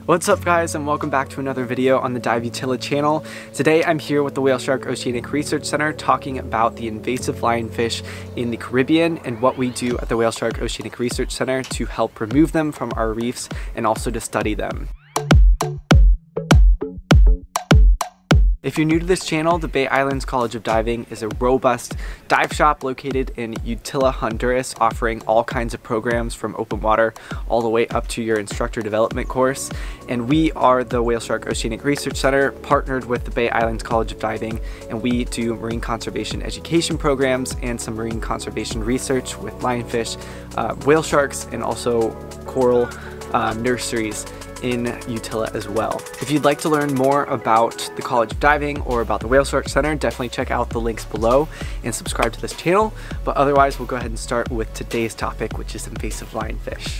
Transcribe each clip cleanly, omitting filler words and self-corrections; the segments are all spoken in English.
What's up guys, and welcome back to another video on the Dive Utility channel. Today I'm here with the WSORC Oceanic Research Center talking about the invasive lionfish in the Caribbean and what we do at the WSORC Oceanic Research Center to help remove them from our reefs and also to study them. If you're new to this channel, the Bay Islands College of Diving is a robust dive shop located in Utila, Honduras, offering all kinds of programs from open water all the way up to your instructor development course. And we are the WSORC Oceanic Research Center, partnered with the Bay Islands College of Diving, and we do marine conservation education programs and some marine conservation research with lionfish, whale sharks, and also coral nurseries in Utila as well. If you'd like to learn more about the College of Diving or about the WSORC Center, definitely check out the links below and subscribe to this channel. But otherwise, we'll go ahead and start with today's topic, which is invasive lionfish.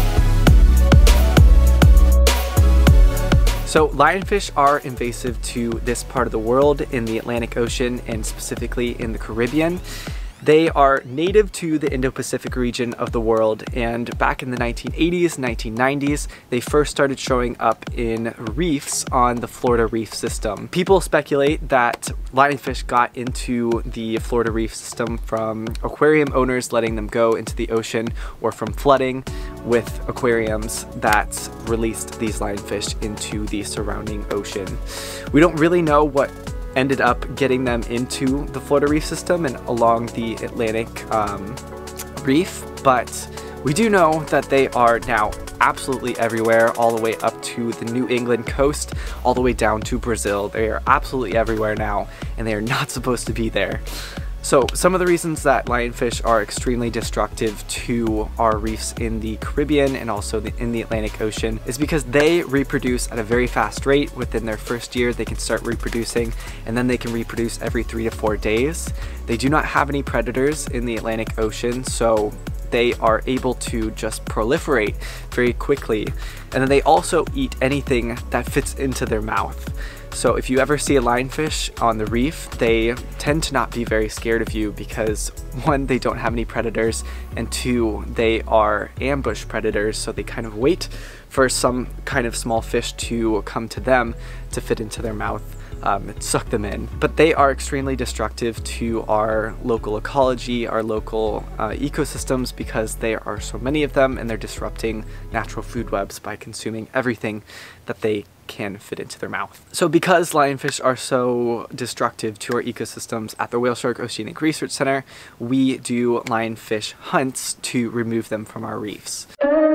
So lionfish are invasive to this part of the world in the Atlantic Ocean and specifically in the Caribbean. They are native to the Indo-Pacific region of the world, and back in the 1980s, 1990s, they first started showing up in reefs on the Florida reef system. People speculate that lionfish got into the Florida reef system from aquarium owners letting them go into the ocean or from flooding with aquariums that released these lionfish into the surrounding ocean. We don't really know what ended up getting them into the Florida reef system and along the Atlantic reef, but we do know that they are now absolutely everywhere, all the way up to the New England coast, all the way down to Brazil. They are absolutely everywhere now, and they are not supposed to be there. So some of the reasons that lionfish are extremely destructive to our reefs in the Caribbean and also in the Atlantic Ocean is because they reproduce at a very fast rate. Within their first year, they can start reproducing, and then they can reproduce every 3 to 4 days. They do not have any predators in the Atlantic Ocean, so they are able to just proliferate very quickly. And then they also eat anything that fits into their mouth. So if you ever see a lionfish on the reef, they tend to not be very scared of you because 1, they don't have any predators, and 2, they are ambush predators, so they kind of wait for some kind of small fish to come to them to fit into their mouth and suck them in. But they are extremely destructive to our local ecology, our local ecosystems, because there are so many of them and they're disrupting natural food webs by consuming everything that they can fit into their mouth. So because lionfish are so destructive to our ecosystems, at the WSORC Oceanic Research Center, we do lionfish hunts to remove them from our reefs.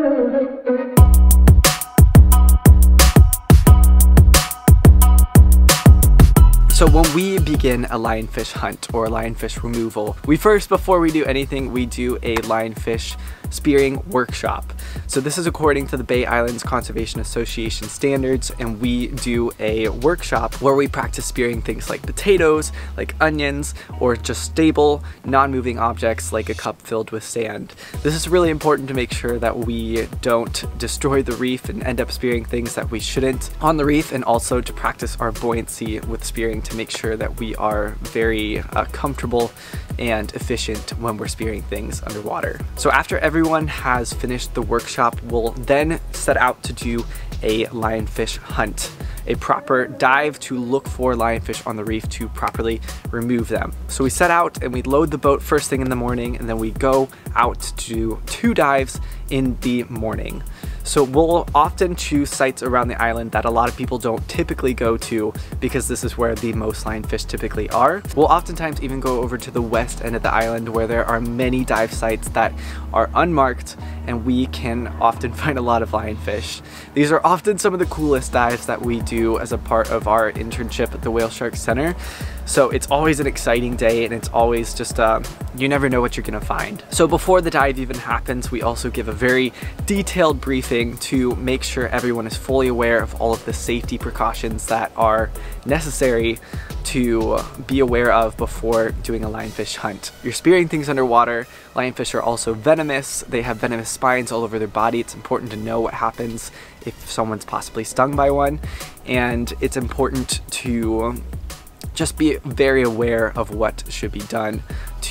So when we begin a lionfish hunt or a lionfish removal, before we do anything, we do a lionfish spearing workshop. So this is according to the Bay Islands Conservation Association standards, and we do a workshop where we practice spearing things like potatoes, like onions, or just stable, non-moving objects like a cup filled with sand. This is really important to make sure that we don't destroy the reef and end up spearing things that we shouldn't on the reef, and also to practice our buoyancy with spearing to make sure that we are very comfortable and efficient when we're spearing things underwater. So after everyone has finished the workshop, we'll then set out to do a lionfish hunt, a proper dive to look for lionfish on the reef to properly remove them. So we set out and we load the boat first thing in the morning, and then we go out to do 2 dives in the morning. So we'll often choose sites around the island that a lot of people don't typically go to because this is where the most lionfish typically are. We'll oftentimes even go over to the west end of the island where there are many dive sites that are unmarked, and we can often find a lot of lionfish. These are often some of the coolest dives that we do as a part of our internship at the WSORC Center. So it's always an exciting day, and it's always just, you never know what you're gonna find. So before the dive even happens, we also give a very detailed briefing to make sure everyone is fully aware of all of the safety precautions that are necessary to be aware of before doing a lionfish hunt. You're spearing things underwater. Lionfish are also venomous. They have venomous spines all over their body. It's important to know what happens if someone's possibly stung by one, and it's important to just be very aware of what should be done to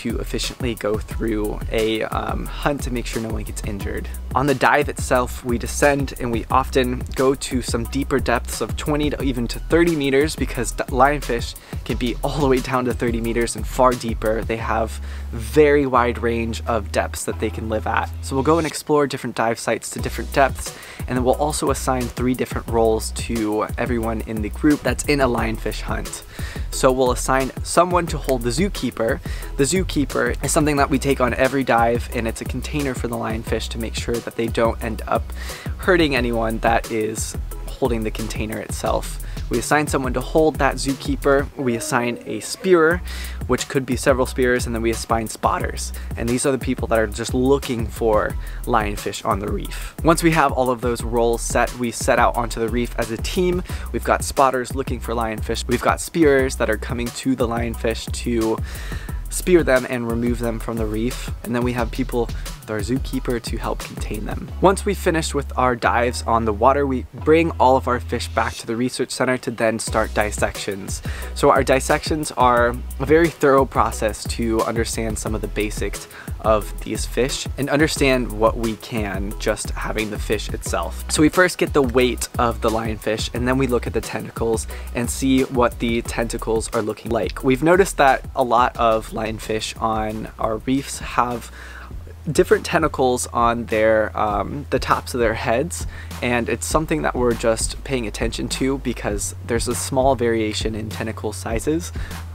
to efficiently go through a hunt to make sure no one gets injured. On the dive itself, we descend and we often go to some deeper depths of 20 to even to 30 meters because lionfish can be all the way down to 30 meters and far deeper. They have very wide range of depths that they can live at. So we'll go and explore different dive sites to different depths, and then we'll also assign 3 different roles to everyone in the group that's in a lionfish hunt. So we'll assign someone to hold the zookeeper. The zookeeper is something that we take on every dive, and it's a container for the lionfish to make sure that they don't end up hurting anyone that is holding the container itself. We assign someone to hold that zookeeper. We assign a spearer, which could be several spearers, and then we assign spotters. And these are the people that are just looking for lionfish on the reef. Once we have all of those roles set, we set out onto the reef as a team. We've got spotters looking for lionfish. We've got spearers that are coming to the lionfish to spear them and remove them from the reef. And then we have people with our zookeeper to help contain them. Once we finish with our dives on the water, we bring all of our fish back to the research center to then start dissections. So our dissections are a very thorough process to understand some of the basics of these fish and understand what we can just having the fish itself. So we first get the weight of the lionfish, and then we look at the tentacles and see what the tentacles are looking like. We've noticed that a lot of lionfish on our reefs have different tentacles on their the tops of their heads, and it's something that we're just paying attention to because there's a small variation in tentacle sizes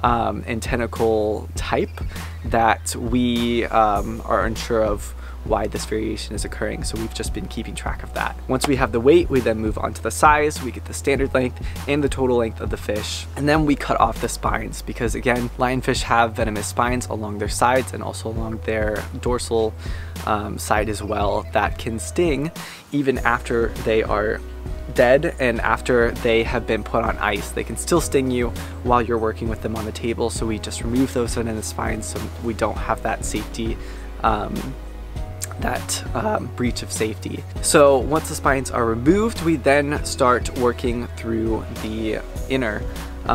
and tentacle type that we are unsure of why this variation is occurring, so we've just been keeping track of that. Once we have the weight, we then move on to the size. We get the standard length and the total length of the fish, and then we cut off the spines because, again, lionfish have venomous spines along their sides and also along their dorsal side as well that can sting even after they are dead and after they have been put on ice. They can still sting you while you're working with them on the table, so we just remove those venomous spines so we don't have that safety breach of safety. So once the spines are removed, we then start working through the inner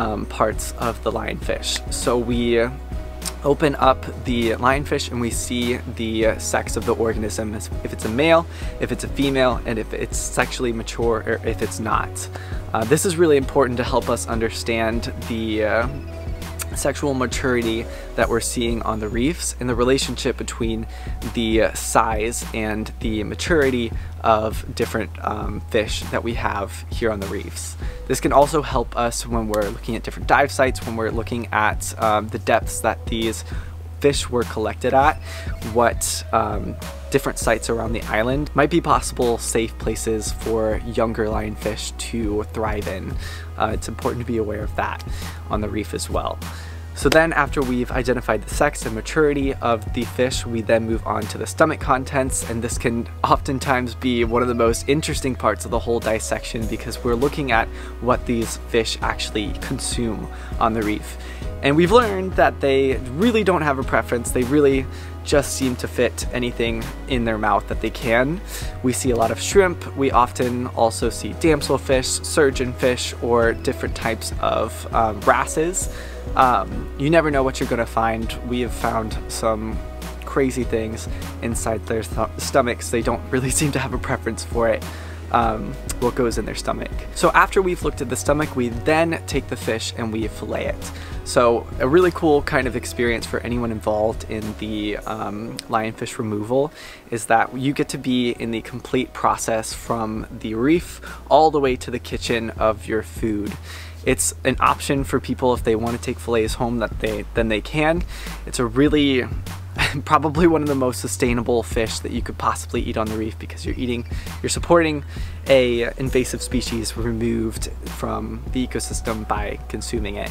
parts of the lionfish. So we open up the lionfish and we see the sex of the organism, if it's a male, if it's a female, and if it's sexually mature or if it's not. This is really important to help us understand the sexual maturity that we're seeing on the reefs and the relationship between the size and the maturity of different fish that we have here on the reefs. This can also help us when we're looking at different dive sites, when we're looking at the depths that these fish were collected at, what different sites around the island might be possible safe places for younger lionfish to thrive in. It's important to be aware of that on the reef as well. So then after we've identified the sex and maturity of the fish, we then move on to the stomach contents, and this can oftentimes be one of the most interesting parts of the whole dissection because we're looking at what these fish actually consume on the reef. And we've learned that they really don't have a preference. They really just seem to fit anything in their mouth that they can. We see a lot of shrimp. We often also see damselfish, surgeonfish, or different types of wrasses. You never know what you're gonna find. We have found some crazy things inside their stomachs. They don't really seem to have a preference for it. What goes in their stomach. So after we've looked at the stomach, we then take the fish and we fillet it. So a really cool kind of experience for anyone involved in the lionfish removal is that you get to be in the complete process from the reef all the way to the kitchen of your food. It's an option for people if they want to take fillets home then they can. It's a really probably one of the most sustainable fish that you could possibly eat on the reef because you're supporting a invasive species removed from the ecosystem by consuming it.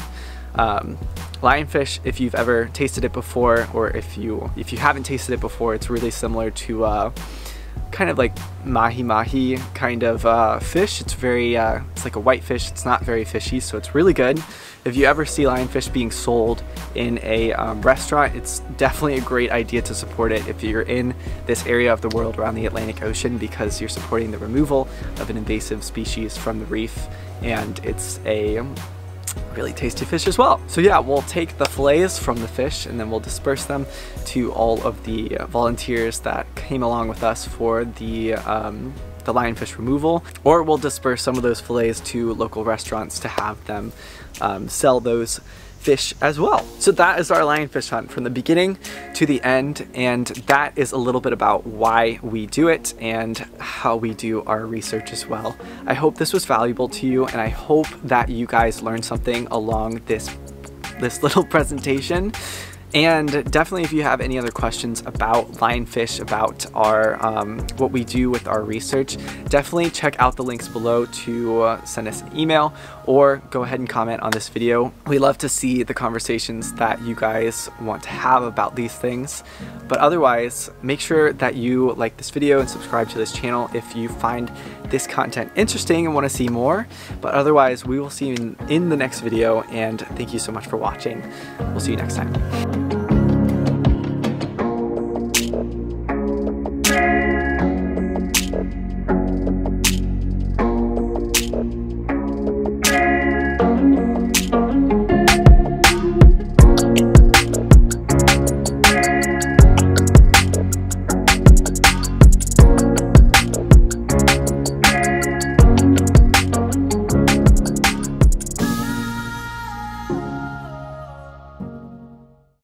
Lionfish, if you've ever tasted it before, or if you haven't tasted it before, it's really similar to kind of like mahi-mahi kind of fish. It's very, it's like a white fish. It's not very fishy, so it's really good. If you ever see lionfish being sold in a restaurant, it's definitely a great idea to support it if you're in this area of the world around the Atlantic Ocean, because you're supporting the removal of an invasive species from the reef, and it's a really tasty fish as well. So yeah, we'll take the fillets from the fish and then we'll disperse them to all of the volunteers that came along with us for the lionfish removal, or we'll disperse some of those fillets to local restaurants to have them sell those fish as well. So that is our lionfish hunt from the beginning to the end, and that is a little bit about why we do it and how we do our research as well. I hope this was valuable to you, and I hope that you guys learned something along this little presentation. And definitely, if you have any other questions about lionfish, about our what we do with our research, definitely check out the links below to send us an email or go ahead and comment on this video. We love to see the conversations that you guys want to have about these things. But otherwise, make sure that you like this video and subscribe to this channel if you find this content interesting and want to see more. But otherwise, we will see you in the next video, and thank you so much for watching. We'll see you next time.